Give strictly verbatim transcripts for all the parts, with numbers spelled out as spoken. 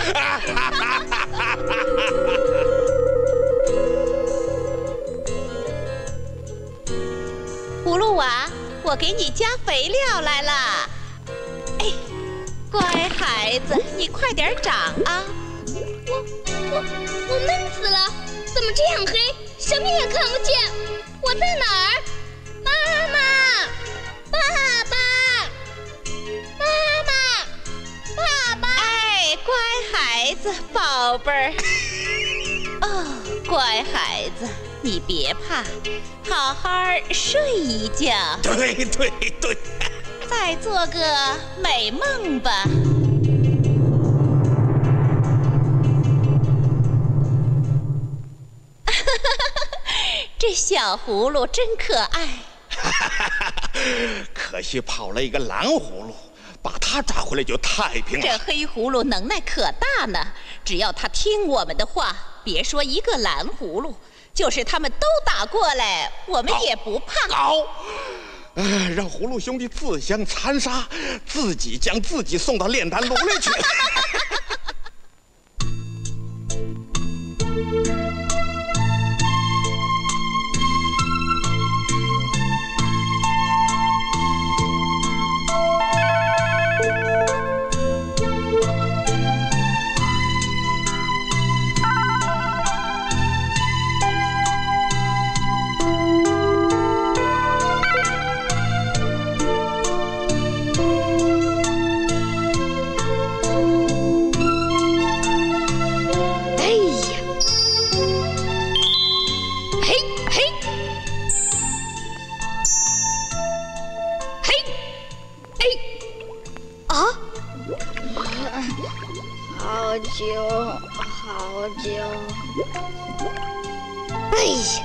葫芦娃，我给你加肥料来了。哎，乖孩子，你快点长啊！ 我我我闷死了，怎么这样黑，什么也看不见？我在哪儿？妈妈，爸爸，妈妈，爸爸！ 哎，乖孩子，宝贝儿。哦，乖孩子，你别怕，好好睡一觉。 对对对， 再做个美梦吧。这小葫芦真可爱。 可惜跑了一个蓝葫芦，把它抓回来就太平了。 这黑葫芦能耐可大呢，只要它听我们的话，别说一个蓝葫芦，就是他们都打过来，我们也不怕。 好，呃，让葫芦兄弟自相残杀，自己将自己送到炼丹炉里去。 好久，好久。哎呀，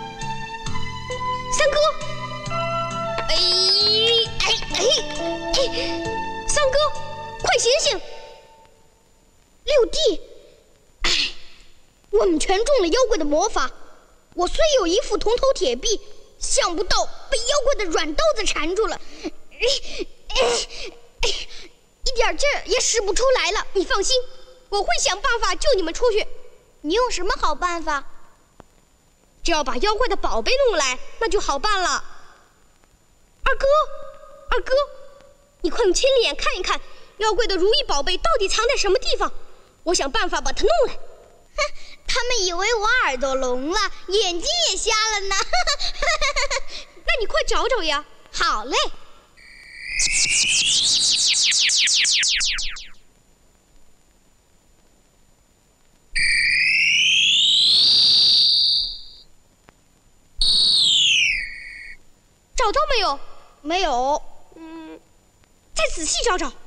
三哥！哎哎哎哎！三哥，快醒醒！六弟，哎，我们全中了妖怪的魔法。我虽有一副铜头铁臂，想不到被妖怪的软刀子缠住了，哎哎哎，一点劲儿也使不出来了。你放心。我会想办法救你们出去。你有什么好办法？只要把妖怪的宝贝弄来，那就好办了。二哥，二哥，你快用亲眼看一看，妖怪的如意宝贝到底藏在什么地方？我想办法把它弄来。哼，他们以为我耳朵聋了，眼睛也瞎了呢。那你快找找呀。好嘞。找到没有？没有。嗯，再仔细找找。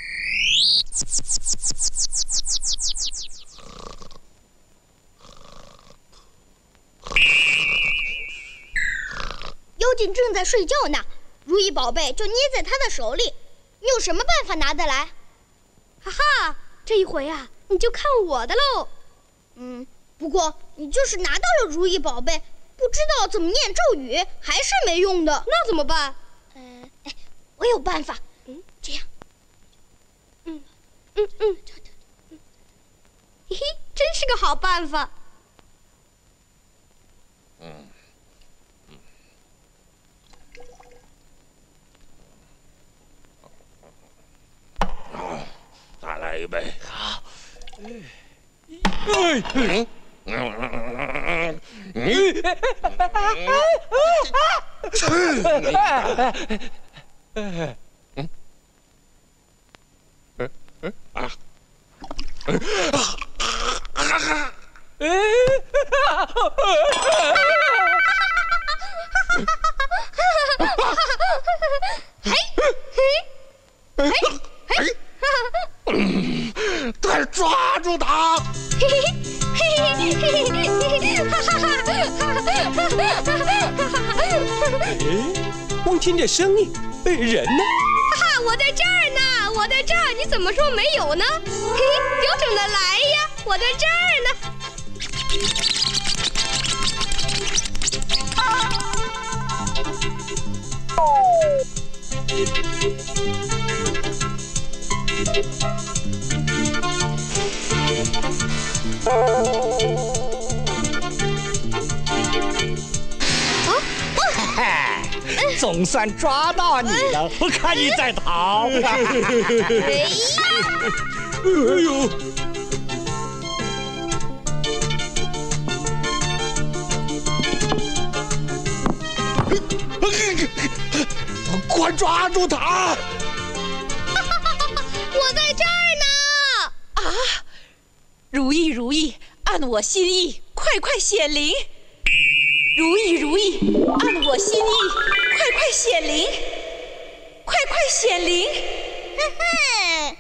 妖精正在睡觉呢，如意宝贝就捏在他的手里。你有什么办法拿得来？哈哈，这一回啊，你就看我的喽。嗯，不过你就是拿到了如意宝贝，不知道怎么念咒语，还是没用的。那怎么办？呃，哎，我有办法。嗯，这样。嗯，嗯嗯，嗯，嘿嘿，真是个好办法。嗯。 哦，再来一杯。好。哎。 哎。 嗯。再抓住他！嘿嘿嘿嘿嘿嘿嘿！哈哈哈哈哈！哎，光听这声音，人呢？ 哈哈，我在这儿呢，我在这儿，你怎么说没有呢？嘿嘿，标准的来呀，我在这儿呢。 总算抓到你了！我看你在逃。 哎呀！ 哎呦！ 快抓住他！ 我在这儿呢！ 啊！如意如意，按我心意，快快显灵！如意如意，按我心意，快快显灵！快快显灵！ 哼哼。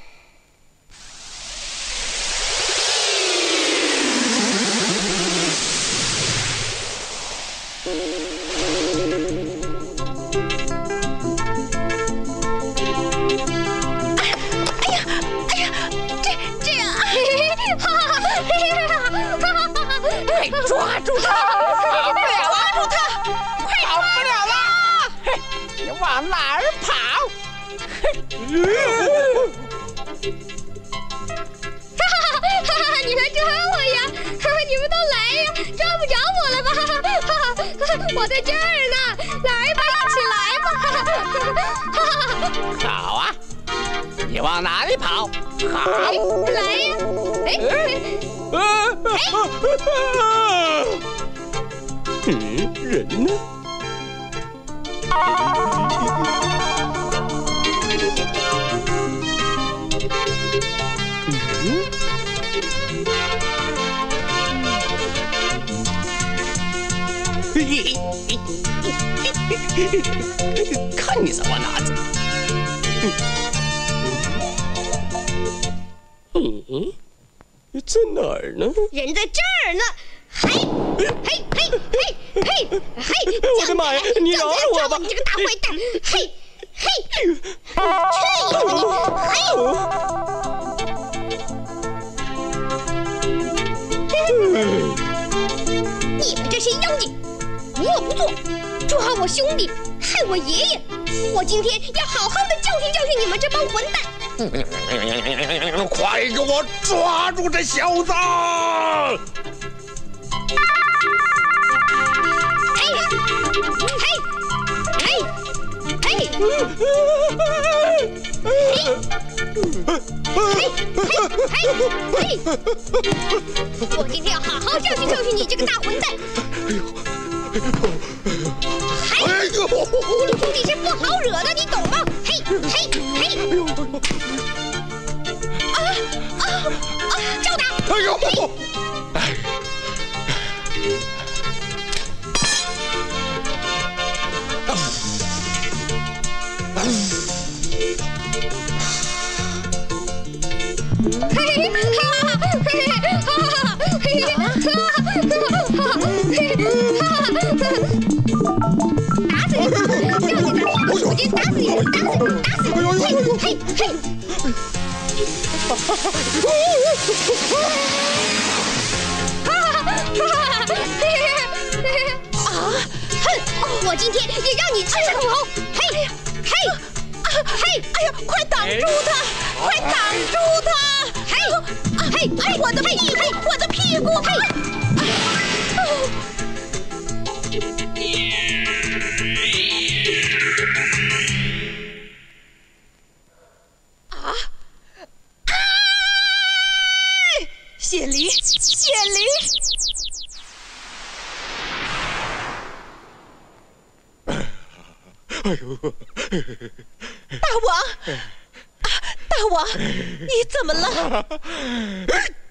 快抓住他！跑不了，抓住他！快跑不了啦！你往哪儿跑？ 哈哈哈哈！你来抓我呀！哈哈，你们都来呀！抓不着我了吧？哈哈，我在这儿呢！来吧，一起来吧！哈哈， 好啊，你往哪里跑？好， 来呀！哎。 嗯，人呢？嗯， 看你怎么拿着！ 嗯，在哪儿呢？ 人在这儿呢！嘿，嘿，嘿，嘿，嘿，嘿！ 我的妈呀！你饶了我吧！ 你这个大坏蛋！嘿，嘿，去呀你！嘿，你们这些妖精，无恶不作，抓我兄弟，害我爷爷！我今天要好好的教训教训你们这帮混蛋！ 快给我抓住这小子！ 嘿，嘿，嘿，嘿，嘿，嘿，嘿，我今天要好好教训教训你这个大混蛋！嘿，葫芦兄弟是不好惹的，你懂吗？嘿，嘿，嘿！啊啊啊！照打！ 哎呦！哎。 嘿，哈哈，嘿，哈哈，嘿，哈哈，打死你！叫你打！我今天打死你！打死你！打死你！嘿，嘿，嘿！啊！哼！我今天也让你吃苦头！嘿，嘿，嘿！哎呀，快挡住他！快挡住他！嘿，嘿，嘿！我的屁股！我的屁股！嘿！ 啊！哎！显灵！显灵！ 哎呦！ 大王，啊，大王，你怎么了？